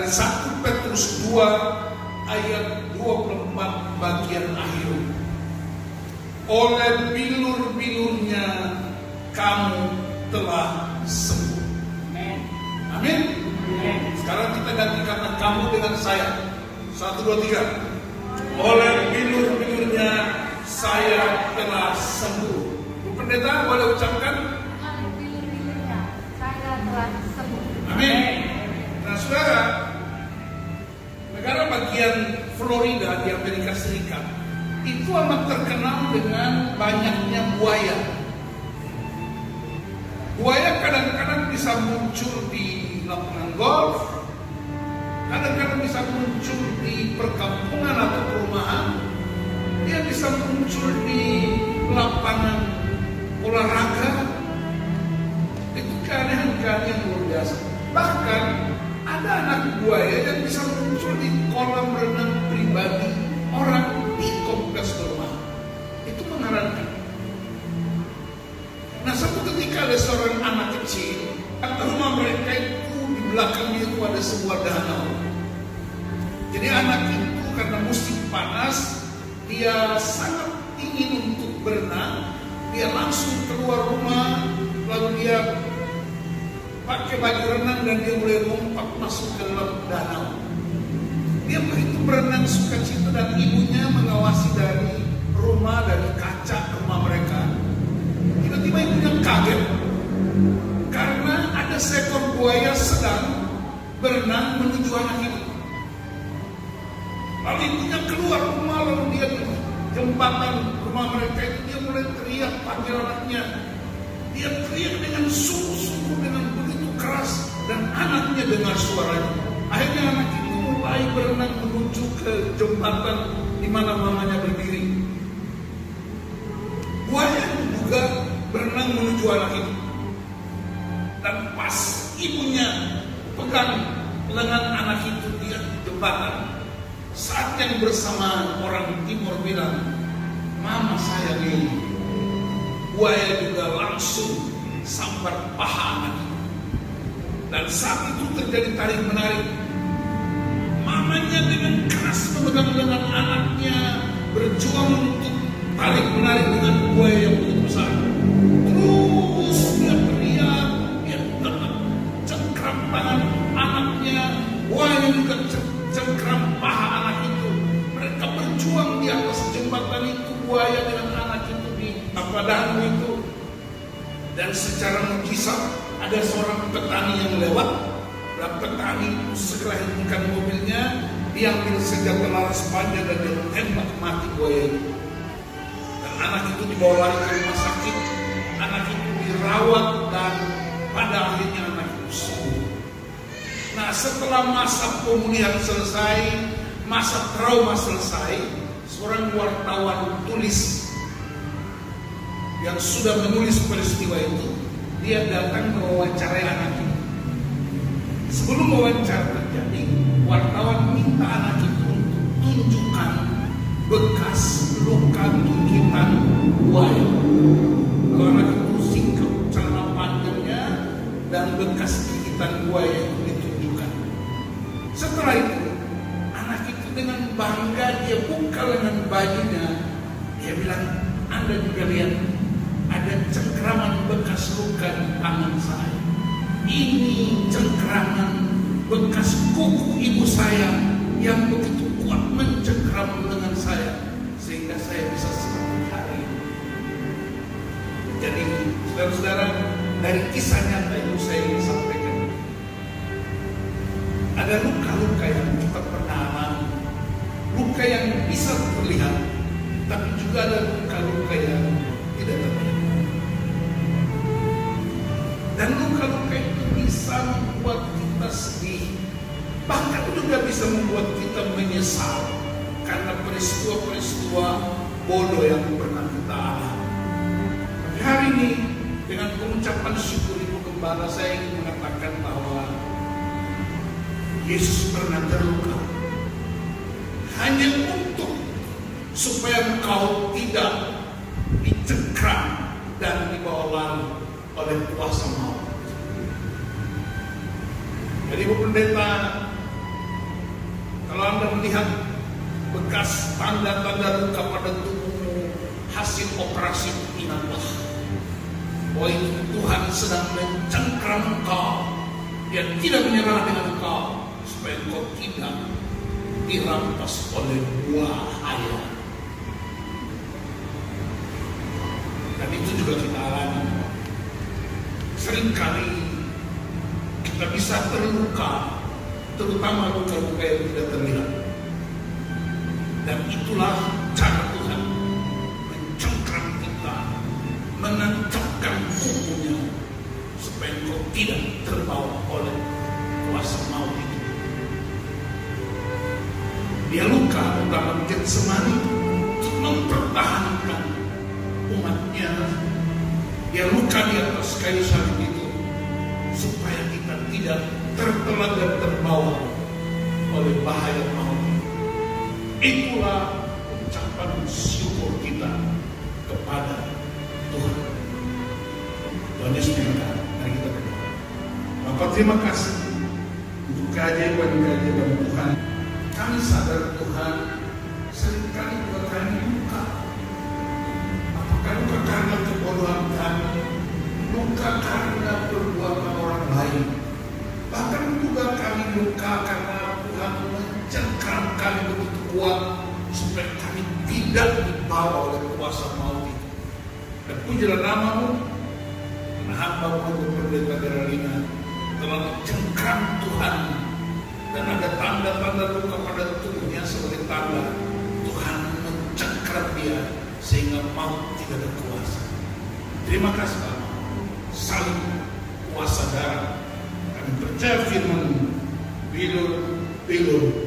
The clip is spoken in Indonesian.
1 Petrus 2 ayat 24 bagian akhir. Oleh bilur-bilurnya kamu telah sembuh. Amin. Sekarang kita ganti kata kamu dengan saya. 1, 2, 3. Oleh bilur-bilurnya saya telah sembuh. Bu Pendeta boleh ucapkan? Oleh bilur-bilurnya saya telah sembuh. Amin. Nah saudara, negara bagian Florida di Amerika Serikat itu amat terkenal dengan banyaknya buaya. Buaya kadang-kadang bisa muncul di lapangan golf, kadang-kadang bisa muncul di perkampungan atau perumahan, dia bisa muncul di lapangan olahraga. Itu keanehan-keanehan yang luar biasa. Bahkan ada anak buaya yang bisa muncul di kolam renang pribadi orang di kompleks perumahan. Itu mengherankan. Nah, suatu ketika ada seorang anak kecil, kata rumah mereka itu di belakangnya itu ada sebuah danau. Jadi anak itu karena musim panas, dia sangat ingin untuk berenang. Dia langsung keluar rumah, lalu dia pakai baju renang dan dia mulai lompat masuk ke dalam danau. Dia begitu berenang sukacita dan ibunya mengawasi dari rumah, dari kaca rumah mereka. Tiba-tiba ibunya kaget karena ada seekor buaya sedang berenang menuju anak itu. Lalu ibunya keluar rumah, lalu dia di jembatan rumah mereka itu dia mulai teriak panggil anaknya. Dia teriak dengan sungguh-sungguh, dengan begitu keras, dan anaknya dengar suaranya. Akhirnya anak itu mulai berenang menuju ke jembatan di mana mamanya berdiri. Buaya juga berenang menuju anak itu. Dan pas ibunya pegang lengan anak itu di jembatan, saat yang bersamaan orang timur bilang, "Mama saya ini." Buaya juga langsung sambar paha anak itu. Dan saat itu terjadi tarik menarik. Mamanya dengan keras memegang lengan anaknya, berjuang untuk tarik menarik dengan buaya yang begitu besar. Terus dia teriak, dia tetap cengkram tangan anaknya, buaya juga cengkram paha anak itu. Mereka berjuang di atas jembatan itu, buaya dengan anak itu di danau itu. Dan secara mukjizat ada seorang petani yang lewat, dan petani itu segera hentikan mobilnya, diambil senjata laras panjang dan dia tembak mati buaya itu. Dan anak itu dibawa lari ke rumah sakit, anak itu dirawat dan pada akhirnya anak itu sembuh. Nah, setelah masa pemulihan selesai, masa trauma selesai, seorang wartawan tulis yang sudah menulis peristiwa itu, dia datang mewawancarai anak itu. Sebelum wawancara terjadi, wartawan minta anak itu untuk tunjukkan bekas luka gigitan buaya. Kalau anak itu singkap celana panjangnya dan bekas gigitan buaya itu ditunjukkan. Setelah itu, anak itu dengan bangga dia buka lengan bajunya. Dia bilang, "Anda juga lihat, ada cengkraman bekas luka di tangan saya. Ini cengkraman bekas kuku ibu saya yang begitu kuat mencengkram lengan saya sehingga saya bisa seperti hari ini." Jadi saudara-saudara, dari kisah nyata itu saya ingin sampaikan, ada luka-luka yang kita pernah alami, luka yang bisa terlihat, tapi juga ada luka-luka yang tidak terlihat. Dan luka-luka itu bisa membuat kita sedih, bahkan juga bisa membuat kita menyesal karena peristiwa-peristiwa bodoh yang pernah kita alami. Tapi hari ini dengan pengucapan syukur Ibu Gembala, saya ingin mengatakan bahwa Yesus pernah terluka hanya untuk supaya engkau tidak dicengkram dan dibawa lari oleh kuasa maut. Jadi Ibu Pendeta, Kalau Anda melihat bekas tanda-tanda luka pada tubuhmu hasil operasi, ingatlah bahwa itu Tuhan sedang mencengkram engkau. Dia tidak menyerah dengan engkau supaya engkau tidak dirampas oleh buah ayam. Dan itu juga kita alami. Seringkali kita bisa terluka, terutama luka-luka yang tidak terlihat. Dan itulah cara Tuhan mencengkram kita, menancapkan tubuhnya supaya engkau tidak terbawa oleh kuasa maut itu. Dia luka dalam Getsemani untuk mempertahankan umatnya. Dia luka di atas kayu salib itu supaya kita tidak tertelan dan terbawa oleh bahaya maut. Itulah ucapan syukur kita kepada Tuhan. Tuhan Yesus berkata, mari kita berdoa. Bapa, terima kasih untuk keajaiban-keajaiban Tuhan. Kami sadar Tuhan, seringkali juga kami luka. Apakah luka karena kebodohan kami, luka karena perbuatan orang lain, bahkan juga kami luka karena Tuhan mencengkram kami begitu kuat supaya kami tidak dibawa oleh kuasa maut itu. Dan pujilah nama-Mu, karena hamba-Mu Pendeta Geraldina telah mencengkram Tuhan, dan ada tanda-tanda luka pada tubuhnya sebagai tanda Tuhan mencengkram dia sehingga maut tidak ada kuasa. Terima kasih Bapa. Salib kuasa darah. Kami percaya firman-Mu, bilur